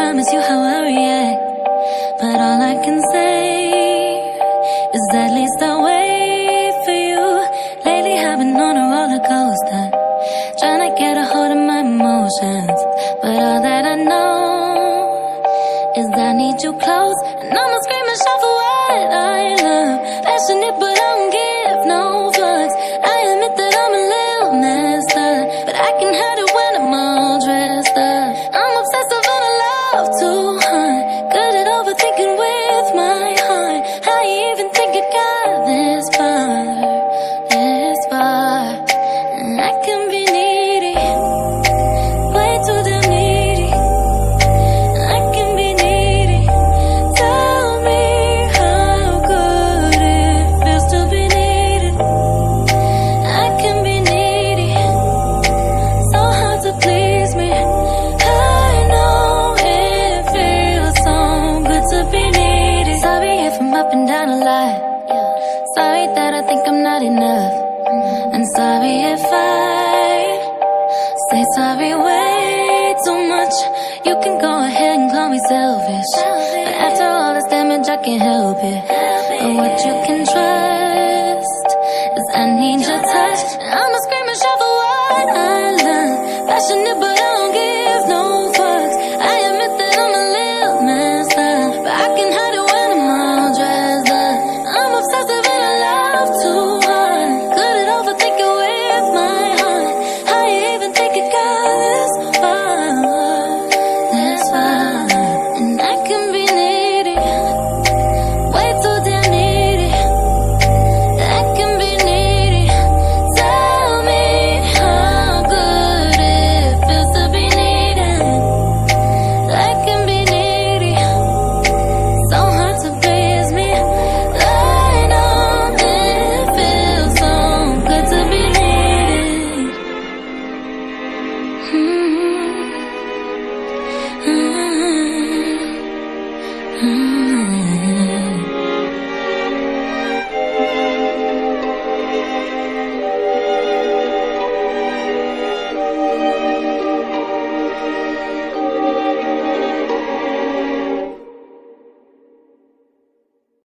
promise you how I react, but all I can say is at least I wait for you. Lately I've been on a roller coaster, trying to get a hold of my emotions, but all that I know is I need you close, and I'ma scream and shout for what I love. Passionate but I don't give no fucks. I admit that I'm a little messed up, but I can hide it when I'm all dressed up. I'm obsessive and I love to hunt, good at overthinking with my heart. How you even think it got this far, this far? And I can be needy, way too damn needy. I can be needy. Tell me how good it feels to be needed. I can be needy, so hard to please me. I know it feels so good to be needy. Sorry if I'm up and down a lot. Sorry that I think I'm not enough. And sorry if I say sorry way too much. You can go ahead and call me selfish, but after all this damage I can't help it. But what you can trust is I need your touch. I'ma scream and shout for what I love. Passionate but